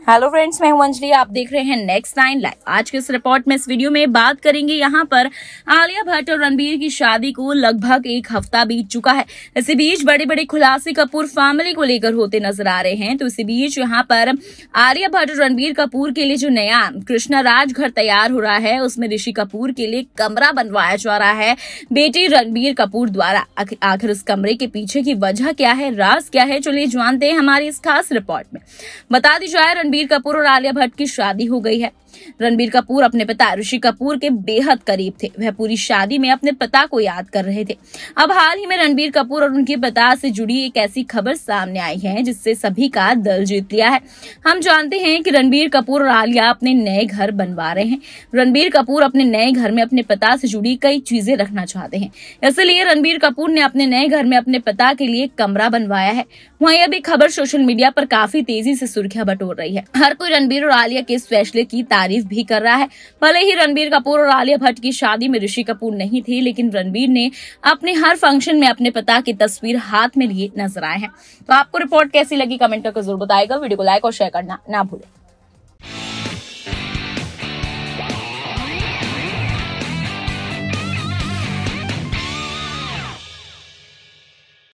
Hello friends, मैं हूं अंजलि। आप देख रहे हैं नेक्स्ट 9 लाइव। आज के इस रिपोर्ट में इस वीडियो में बात करेंगे यहाँ पर आलिया भट्ट और रणबीर की शादी को लगभग एक हफ्ता बीत चुका है। इसी बीच बड़े बड़े खुलासे कपूर फैमिली को लेकर होते नजर आ रहे हैं। तो इसी बीच यहाँ पर आलिया भट्ट और रणबीर कपूर के लिए जो नया कृष्णा राज घर तैयार हो रहा है, उसमें ऋषि कपूर के लिए कमरा बनवाया जा रहा है बेटी रणबीर कपूर द्वारा। आखिर इस कमरे के पीछे की वजह क्या है, राज क्या है, चलिए जानते हैं हमारी इस खास रिपोर्ट में। बता दी जाए, रणबीर कपूर और आलिया भट्ट की शादी हो गई है। रणबीर कपूर अपने पिता ऋषि कपूर के बेहद करीब थे। वह पूरी शादी में अपने पिता को याद कर रहे थे। अब हाल ही में रणबीर कपूर और उनके पिता से जुड़ी एक ऐसी खबर सामने आई है जिससे सभी का दिल जीत लिया है। हम जानते हैं कि रणबीर कपूर और आलिया अपने नए घर बनवा रहे हैं। रणबीर कपूर अपने नए घर में अपने पिता से जुड़ी कई चीजें रखना चाहते हैं, इसलिए रणबीर कपूर ने अपने नए घर में अपने पिता के लिए कमरा बनवाया है। वहीं अभी खबर सोशल मीडिया पर काफी तेजी से सुर्खियां बटोर रही है। हर कोई रणबीर और आलिया के इस फैसले की तारीफ भी कर रहा है। भले ही रणबीर कपूर और आलिया भट्ट की शादी में ऋषि कपूर नहीं थे, लेकिन रणबीर ने अपने हर फंक्शन में अपने पिता की तस्वीर हाथ में लिए नजर आए हैं। तो आपको रिपोर्ट कैसी लगी, कमेंट करके जरूर बताएगा। वीडियो को लाइक और शेयर करना ना भूलें।